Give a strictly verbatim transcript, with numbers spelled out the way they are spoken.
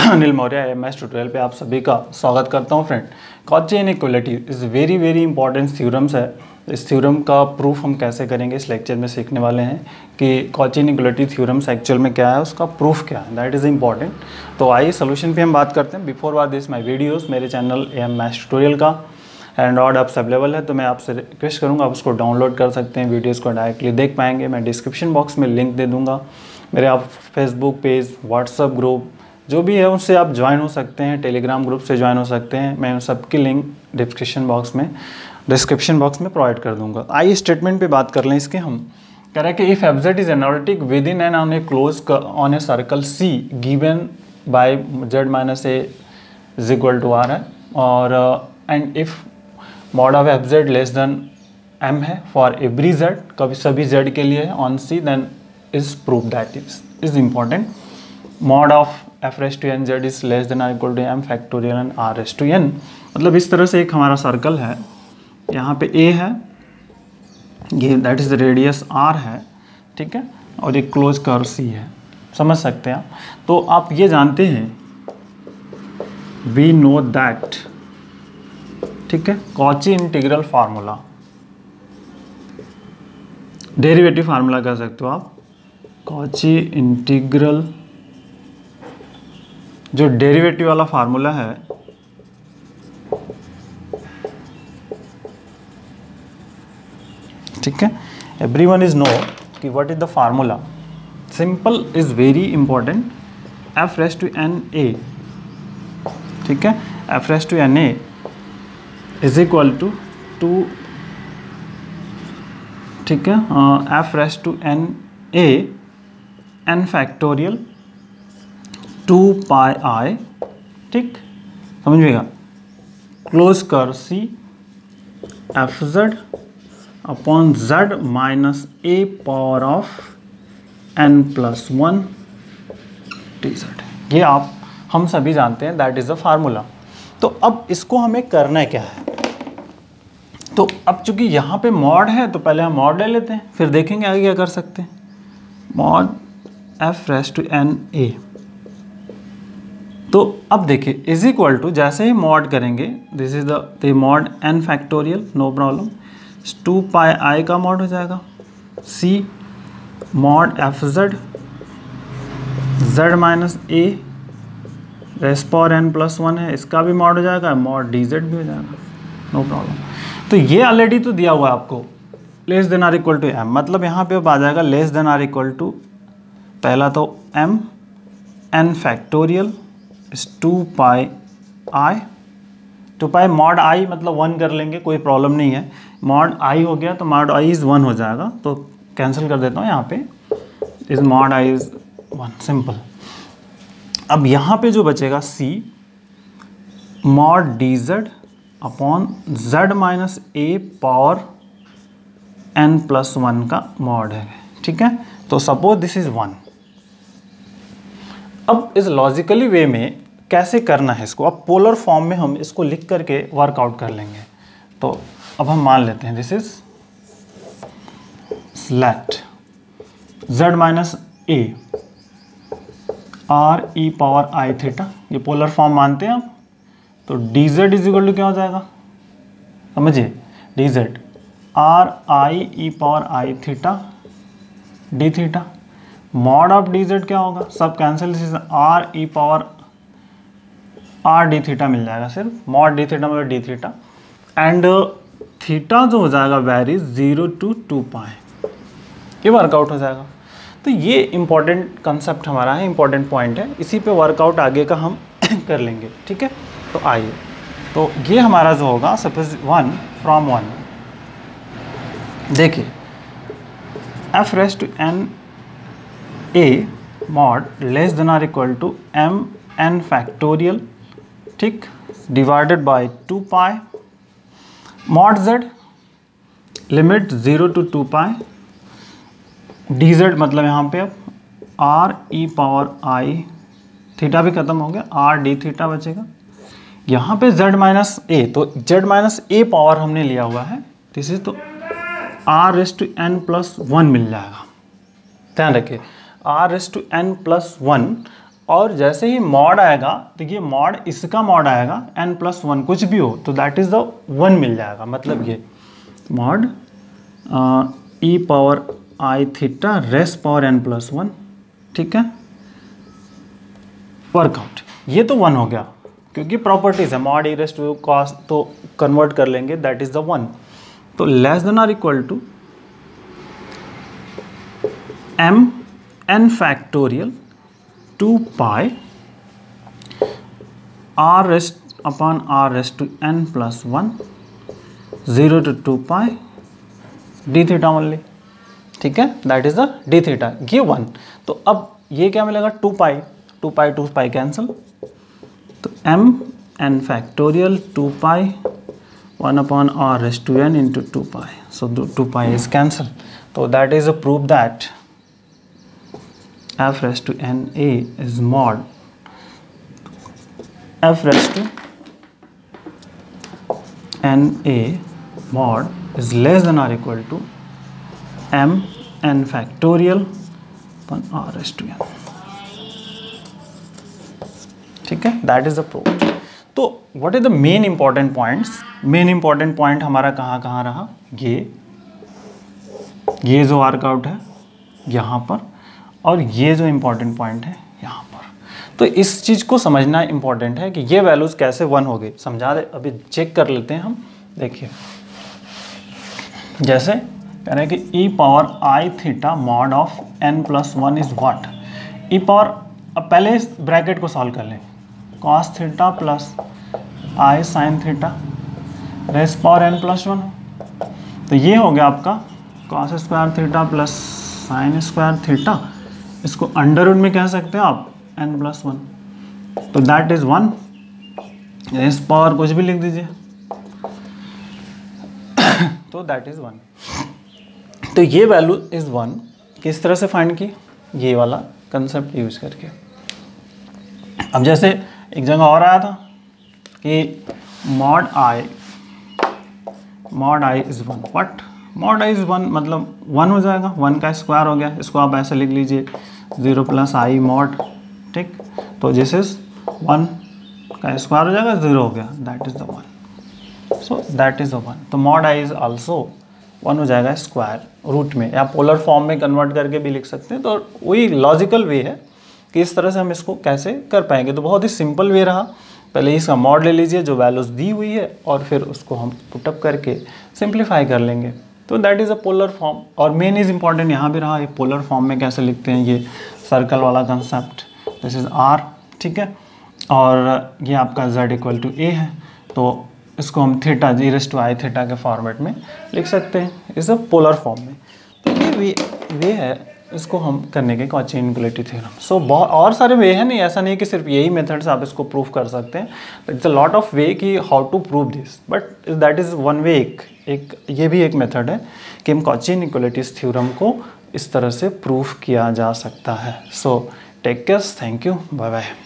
Anil Maurya M S tutorial पे आप सभी का स्वागत करता हूँ friend. Cauchy inequality is very very important theorems है। इस थ्योरम का प्रूफ हम कैसे करेंगे इस लेक्चर में सीखने वाले हैं कि कॉची इनइक्वालिटी थ्योरम्स एक्चुअल में क्या है, उसका प्रूफ क्या है, दैट इज़ इंपॉर्टेंट। तो आइए सोल्यूशन पे हम बात करते हैं। Before war this my videos मेरे चैनल एम एस ट्यूटोरियल का एंड्रॉयड ऐप्स अवेलेबल है, तो मैं आपसे रिक्वेस्ट करूँगा आप उसको डाउनलोड कर सकते हैं, वीडियोज़ को डायरेक्टली देख पाएंगे। मैं डिस्क्रिप्शन बॉक्स में लिंक दे दूँगा। मेरे आप फेसबुक पेज, व्हाट्सअप ग्रुप जो भी है उससे आप ज्वाइन हो सकते हैं, टेलीग्राम ग्रुप से ज्वाइन हो सकते हैं। मैं उन सबकी लिंक डिस्क्रिप्शन बॉक्स में डिस्क्रिप्शन बॉक्स में प्रोवाइड कर दूंगा। आइए स्टेटमेंट पे बात कर लें इसके। हम कह रहे हैं कि if F Z is analytic within and on a close on a circle C given by Z minus A is equal to R है, और and if mod of F Z less than M है for every Z, कभी सभी Z के लिए on C, then is proof that is is important. Mod of F raise to N Z is less than are equal to M factorial N R raise to N. मतलब इस तरह से एक हमारा सर्कल है, यहाँ पे ए है, ये that is the radius R है, ठीक है, और एक क्लोज कर्व सी है, समझ सकते हैं आप। तो आप ये जानते हैं, वी नो दैट, ठीक है, Cauchy integral formula, derivative formula कह सकते हो आप। कॉची इंटीग्रल जो डेरिवेटिव वाला फार्मूला है, ठीक है, एवरीवन इज नो कि what is the formula. Simple is very important. F raise to N A, ठीक है, F raise to N A is equal to to, ठीक है, F raise to N A N factorial two pi I, ठीक, समझिएगा, close कर C F Z upon Z minus A power of N plus one T Z. ये आप हम सभी जानते हैं, दैट इज द फार्मूला। तो अब इसको हमें करना क्या है, तो अब चूंकि यहाँ पे मॉड है तो पहले हम मॉड ले लेते हैं, फिर देखेंगे आगे क्या कर सकते हैं। Mod F raise to N A, तो अब देखिए इज इक्वल टू, जैसे ही मॉड करेंगे, this is the mod N factorial, no problem, two pi I का मॉड हो जाएगा, C mod F Z Z minus A raise power N plus one है, इसका भी मॉड हो जाएगा, मॉड डी जेड भी हो जाएगा, नो प्रॉब्लम। तो ये ऑलरेडी तो दिया हुआ है आपको, less than are equal to M, मतलब यहाँ पे अब आ जाएगा less than are equal to, पहला तो M N factorial is two pi I, two pi mod I मतलब वन कर लेंगे, कोई प्रॉब्लम नहीं है। मॉड आई हो गया तो मॉड आई इज़ वन हो जाएगा, तो कैंसिल कर देता हूँ यहाँ पे, is mod I is one, simple. अब यहाँ पे जो बचेगा C mod D Z upon Z minus A power N plus one का मॉड है, ठीक है। तो सपोज दिस इज वन। अब इस लॉजिकली वे में कैसे करना है इसको, अब पोलर फॉर्म में हम इसको लिख करके वर्कआउट कर लेंगे। तो अब हम मान लेते हैं this is let z minus A R E power I theta, ये पोलर फॉर्म मानते हैं आप। तो D Z is equal to क्या हो जाएगा, समझिए, D Z R I E power I theta D theta, mod of D Z क्या होगा, सब cancel, R E power R D theta मिल जाएगा, सिर्फ मॉड डी थीटा मतलब डी थीटा, एंड थीटा जो हो जाएगा very zero to two pi, ये वर्कआउट हो जाएगा। तो ये इंपॉर्टेंट कंसेप्ट हमारा है, इंपॉर्टेंट पॉइंट है, इसी पे वर्कआउट आगे का हम कर लेंगे, ठीक है। तो आइए, तो ये हमारा जो होगा, सपोज वन फ्रॉम वन, देखिए F raise to N A mod less than are equal to M N factorial, ठीक, divided by two pi mod Z limit zero to two pi D Z, मतलब यहाँ पे अब R E power आई, theta भी खत्म हो गया, are D theta बचेगा। यहाँ पे जेड माइनस ए, तो जेड माइनस ए पावर हमने लिया हुआ है, दिस इज तो R raise to N plus one मिल जाएगा, ध्यान रखिए, R raise to N plus one और जैसे ही मॉड आएगा तो ये मॉड इसका मॉड आएगा एन प्लस वन कुछ भी हो तो दैट इज द वन मिल जाएगा। मतलब ये मॉड ई पावर आई theta raise power N plus one, ठीक है, वर्कआउट, ये तो वन हो गया क्योंकि प्रॉपर्टीज है mod E raise to cos, तो कन्वर्ट कर लेंगे दैट इज द वन। तो less than are equal to M N factorial two pi R raised upon R raised to N plus one zero to two pi D theta only, ठीक है, that is the D theta, ये one. तो अब ये क्या मिलेगा, two pi, two pi two pi cancel, तो M N factorial two pi one upon R raised to N into two pi, so two pi is cancel. तो that is a proof that f raised to n a is mod f raised to n a mod is less than or equal to m n factorial upon r raised to n, ठीक है, that is the proof। तो what is the main important points? main important point हमारा कहाँ कहाँ रहा, ये ये जो वर्कआउट है यहाँ पर, और ये जो इम्पॉर्टेंट पॉइंट है यहाँ पर। तो इस चीज़ को समझना इम्पॉर्टेंट है कि ये वैल्यूज़ कैसे वन हो गई, समझा दे। अभी चेक कर लेते हैं हम, देखिए जैसे कह रहे हैं कि e power I theta mod of N plus one is what, e power, अब पहले इस ब्रैकेट को सॉल्व कर लें, cos theta plus i sine theta raise power N plus one, तो ये हो गया आपका cos square theta plus sine square theta, इसको अंडर रूट में कह सकते हैं आप n प्लस वन, तो दैट इज वन, इस पावर कुछ भी लिख दीजिए तो दैट इज वन। तो ये वैल्यू इज वन किस तरह से फाइंड की, ये वाला कंसेप्ट यूज करके। अब जैसे एक जगह और आया था कि mod i mod i is one, what mod i is one मतलब वन हो जाएगा, वन का स्क्वायर हो गया, इसको आप ऐसे लिख लीजिए ज़ीरो प्लस आई मॉड, ठीक, तो दिस इज वन का स्क्वायर हो जाएगा, ज़ीरो हो गया, that is the one, so that is the one. तो mod i is also one हो जाएगा स्क्वायर रूट में, या पोलर फॉर्म में कन्वर्ट करके भी लिख सकते हैं। तो वही लॉजिकल वे है कि इस तरह से हम इसको कैसे कर पाएंगे। तो बहुत ही सिंपल वे रहा, पहले इसका मॉड ले लीजिए जो वैल्यूज़ दी हुई है और फिर उसको हम पुटअप करके सिंप्लीफाई कर लेंगे, तो that is a polar form. और मेन इज़ इम्पॉर्टेंट यहाँ भी रहा, ये पोलर फॉर्म में कैसे लिखते हैं, ये सर्कल वाला कंसेप्ट, दिस इज़ आर, ठीक है, और ये आपका z इक्वल टू ए है, तो इसको हम थीटा जी रेस टू आई थीटा के फॉर्मेट में लिख सकते हैं, इस अ पोलर फॉर्म में। तो ये वे वे है इसको हम करने के कॉची इनइक्वालिटी थ्योरम। सो बहुत और सारे वे हैं, नहीं ऐसा नहीं कि सिर्फ यही मेथड से आप इसको प्रूव कर सकते हैं, it's a lot of way कि how to prove this, but that is one way. एक एक ये भी एक मेथड है कि हम कॉची इनइक्वालिटीज थ्योरम को इस तरह से प्रूव किया जा सकता है। So take care, thank you, bye bye.